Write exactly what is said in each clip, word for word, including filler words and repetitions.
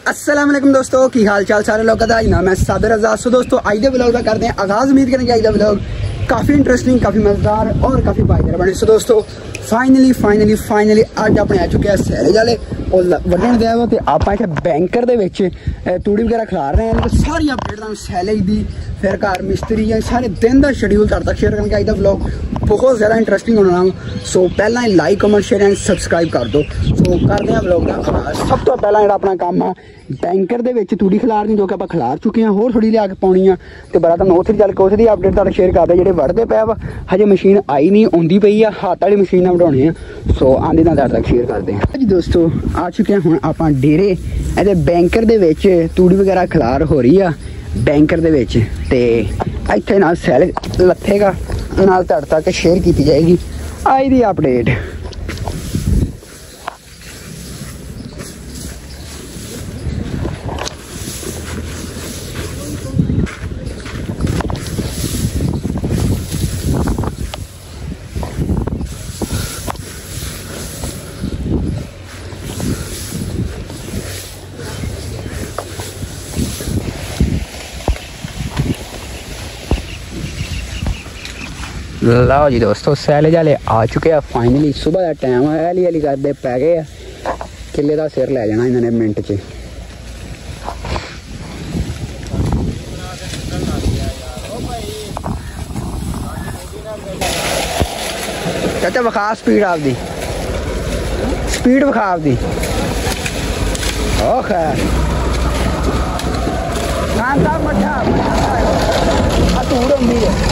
अस्सलाम वालेकुम दोस्तों की हाल चाल सारे लोग का ना मैं साबिर आजाद। सो दोस्तों आज दे व्लॉग का करते हैं आगाज़। उम्मीद करेंगे आज दा व्लॉग काफ़ी इंटरेस्टिंग काफ़ी मज़ेदार और काफ़ी फायदेमंद बने। सो दोस्तों फाइनली फाइनली फाइनली अज अपने आ चुके हैं सैले जाले और वड्डण दिया वा। तो आप इतने बैंकर दे विच तूड़ी वगैरह खिलार रहे हैं। तो सारी अपडेट तुहानूं सैले दी फिर घर मिस्त्री सारे दिन का शेड्यूल तुहाडे तक शेयर करके अज दा व्लॉग बहुत ज़्यादा इंटरेस्टिंग होना। सो पहला ही like comment share and subscribe कर दो। सो करते हैं व्लॉग का आगाज़। सब तो पहला जो अपना काम आ बैंकर दे विच तूड़ी खिलारनी जो कि आप खिलार चुके हैं, होर थोड़ी लिया के पानी आ। तो बड़ा तुहानूं उत्थे चल के उसकी अपडेट तुहाडे शेयर करते जिहड़े वढ़दे पे वा। हजे मशीन आई नहीं, आउंदी पई आ, हाथ वाली मशीन बनाउणे आ। सो आंदी ना तुहाडे तक शेयर करते हैं जी दोस्तों। आ चुके हैं हुण आपां डेरे इहदे बैंकर दे विच तूड़ी वगैरह खिलार हो रही आ बैंकर दे विच। ते इत्थे नाल सैल लथेगा नाल तुहाडे तक शेयर की जाएगी अज दी अपडेट। लो जी दोस्तों सैले जाले आ चुके हैं फाइनली। सुबह का टाइम है, हली हली करते पै गए किले का सिर लै जाना इन्होंने मिनट च। चाचा विखा स्पीड आपदी, स्पीड विखा आपदी। ओ खैर खान साहब मठा धूड़ होंगी है।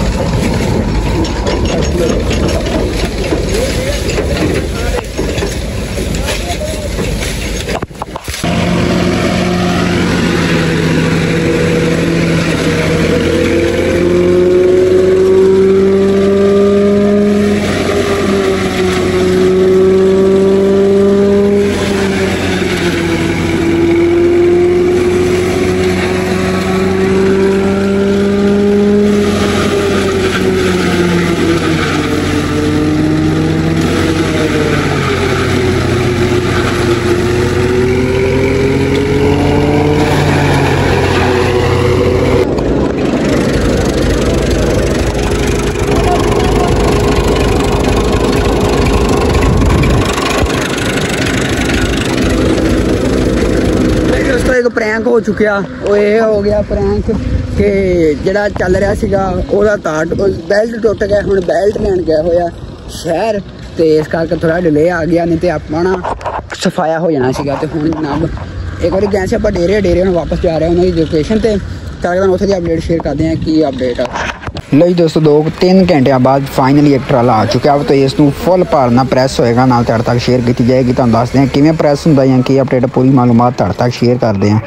एक प्रैंक हो चुकिया, वो ये हो गया प्रैंक कि जड़ा चल रहा सीगा ओदा तार बेल्ट टुट गया। हुण बेल्ट लैन गया होया शहर तो इस करके थोड़ा डिले आ गया, नहीं तो अपना सफाया हो जाना सीगा। तो हुण जनाब एक बार गए से आप डेरे डेरे हुण वापस जा रहे हैं उन्होंने लोकेशन पर। तो उत्थे दी अपडेट शेयर करते हैं कि अपडेट आ। लो जी दोस्तों दो तीन घंटे बाद फाइनली एक ट्राला आ चुका। अब तो इसनूं फुल भरना प्रैस होएगा, नाल तुहाडे तक शेयर की जाएगी। तुहानूं दसदे हैं किवें प्रैस हुंदा जां की अपडेट पूरी मालूमात तुहाडे तक शेयर करते हैं।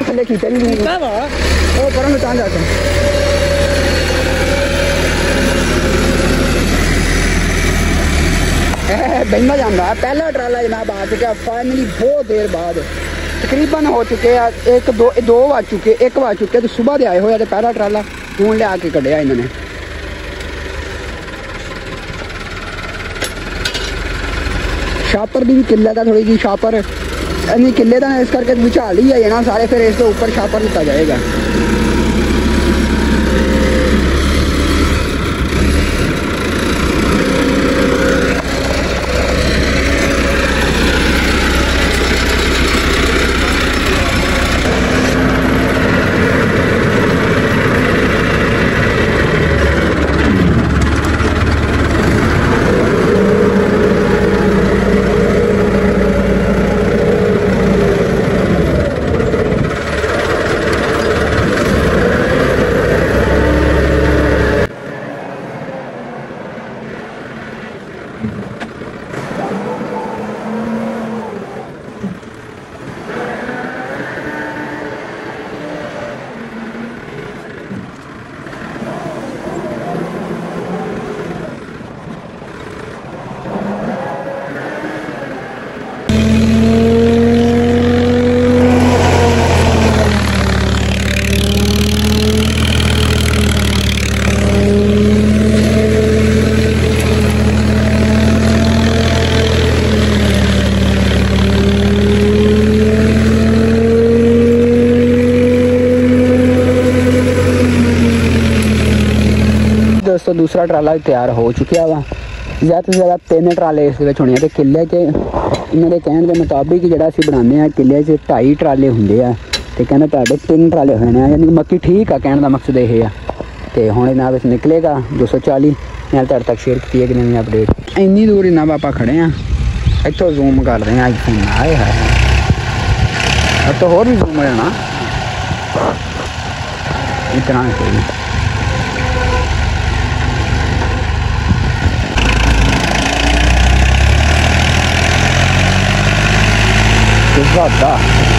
बहना जाता है पहला ट्राला जनाब आ चुका फाइनली बहुत देर बाद। तकरीबन हो चुके हैं एक दो दो बज चुके एक बज चुके तो सुबह दे आए हुए पहला ट्राला हूँ लिया के कढ़िया इन्होंने। छापर की भी किल्लत है थोड़ी जी, छापर इन्नी किले का इस करके विचाल ही है ना सारे, फिर इसके ऊपर छापर दिता जाएगा। दोस्तों दूसरा ट्राला तैयार हो चुका वा। ज़्यादा तो ज़्यादा तीन ट्राले इस होने तो किले च इन्होंने कहने के मुताबिक जो असी बनाने किले च ढाई ट्राले होंगे आ तो कहने तुहाडे तीन ट्राले होने यानी कि मक्की ठीक है। कहने का मकसद यह है तो हुण जनाब इस निकलेगा दो सौ चाली नाल तुहाडे तक शेयर की है कि नवी अपडेट। इन्नी दूर जनाब आप खड़े हैं इतों जूम कर रहे हैं आईफोन आए है अब तो होर भी जूम हो जाना इतना कोई ज़्यादा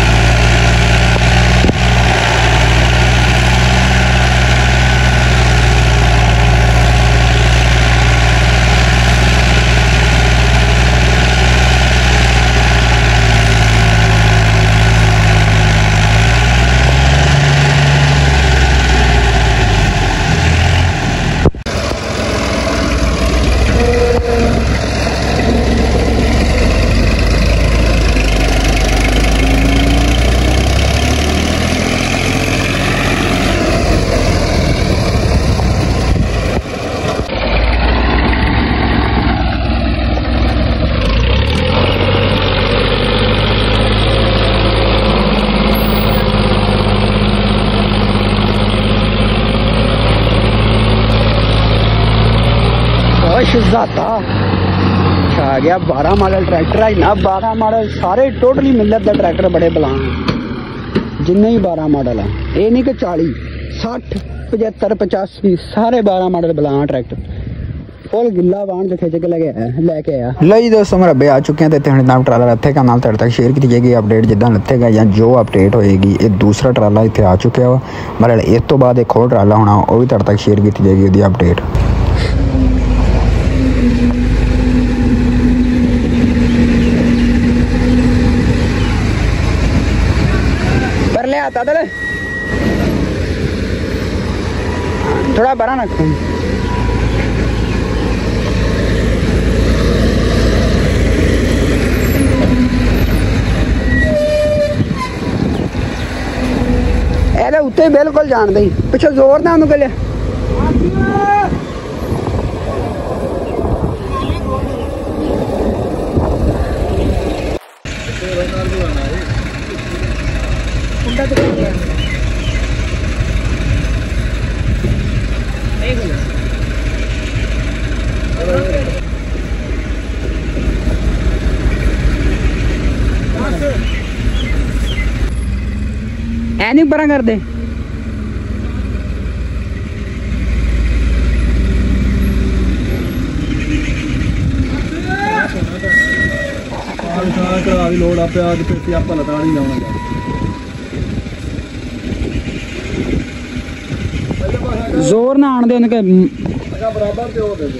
ज़्यादा आ गया बारह मॉडल ट्रैक्टर है ना। बारह मॉडल सारे टोटली मिलत का ट्रैक्टर बड़े बला जिन्ने ही बारह मॉडल है ये नहीं कि चाली सठ पचहत्तर पचासी सारे बारह मॉडल बला ट्रैक्टर फुल गिला वाहन जो खिंच के लगे लैके आया। लो जी दोस्तों मेरे बे आ चुके हैं तो नाम ट्राला लत्थेगा नाल तुहाडे तक शेयर की जाएगी अपडेट जिदा लत्थेगा या जो अपडेट होएगी। ये दूसरा ट्राला इतने आ चुका वा मतलब इस तो बाद एक होर ट्राला होना वो भी तुहाडे तक शेयर की जाएगी उसकी अपडेट। थोड़ा बड़ा रखो ए उत्ते बिल्कुल जान दे पिछले जोर ना उन्होंने गले ऐ नहीं परा कर दे लोड आप जोर ना आने दे उनके बराबर पे हो दे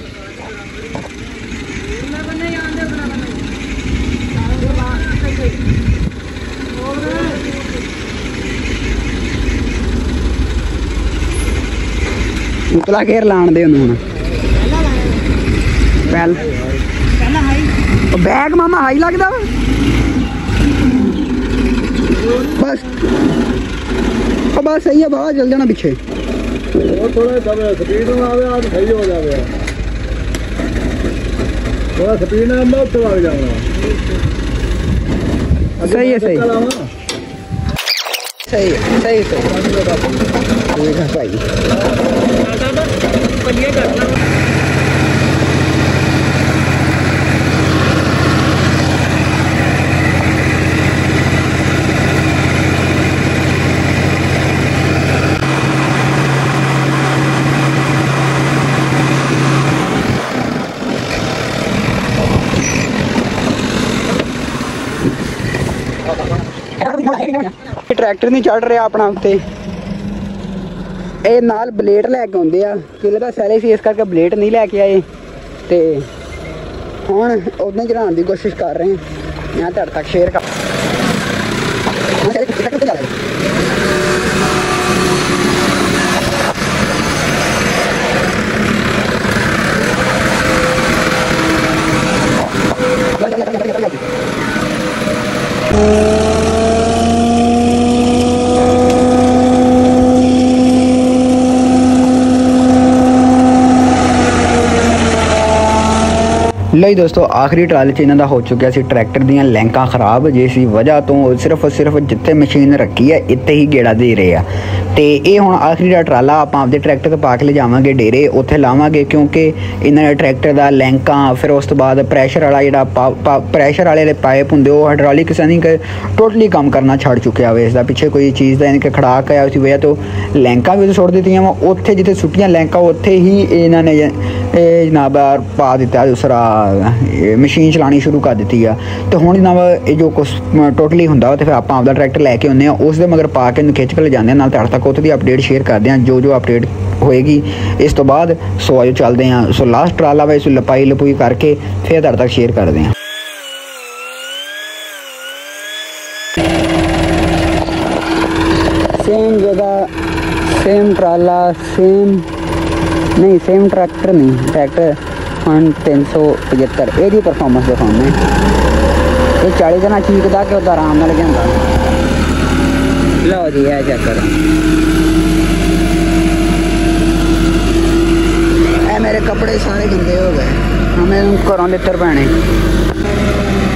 उतला घेर लाण दे उन्होंने पहल बैग मामा हाई लगता बस बस सही है बाहर चल जाना पीछे थोड़ा स्पीड में आवे आज सही हो जावे थोड़ा स्पीड में अंदर तो लग जाना सही है सही सही सही सही भाई ट्रैक्टर नहीं चढ़ रहा अपना उत्ते ये नाल ब्लेड लैके आते आ किले का सैले से इस करके ब्लेड नहीं लैके आए तो हुण उन्हें चढ़ाने की कोशिश कर रहे हैं मैं तुहाडे तक शेयर कर लो जी दोस्तों, आखिरी ट्राली च इन्हां दा हो चुकिया सी ट्रैक्टर दीयां लैंकां खराब, जिस वजह तो सिर्फ सिर्फ जिथे मशीन रखी है इत्थे ही गेड़ा दे रहे आ। तो ये हुण आखिरी दा ट्राला आपां आपदे ट्रैक्टर तो पा के ले जावांगे डेरे, उत्थे लावांगे क्योंकि इन्हां दे ट्रैक्टर दा लैंकां, फिर उस तो बाद प्रैशर वाला जिहड़ा प्रैशर वाले पाइप हुंदे ओह हाइड्रोलिक यानी कि टोटली काम करना छड़ चुकिया वे। इसदा पिछे कोई चीज़ दा यानी कि खड़ाक है, उसी वजह तो लैंकां भी सुट दित्तियां वा, उत्थे जिथे सुट्टियां लैंकां उत्थे ही इन्हां ने जनाब पा दिता दूसरा मशीन चलानी शुरू कर दी है। तो हुण जनाब ये जो कुछ टोटली होंदा तो फिर आप आपदा ट्रैक्टर लैके आने उस दे मगर पा के खिंच के ले जाते हैं, तुहाडे तक उत्थे दी अपडेट शेयर करते हैं जो जो अपडेट होएगी इस तो बाद। सो आजो चलते हैं, सो लास्ट ट्राला वा इस लपाई लपुई करके फिर तुहाडे तक शेयर करते हैं। सेम जगह सेम ट्राला सेम नहीं सेम ट्रैक्टर नहीं ट्रैक्टर वन तीन सौ पचहत्तर यही परफॉर्मेंस दिखाने ये चाली जना चीकदा कि उदा आराम नाल जांदा। लो जी है चेक करो, ए मेरे कपड़े सारे गंदे हो गए, हमें घरों लित्र पैने।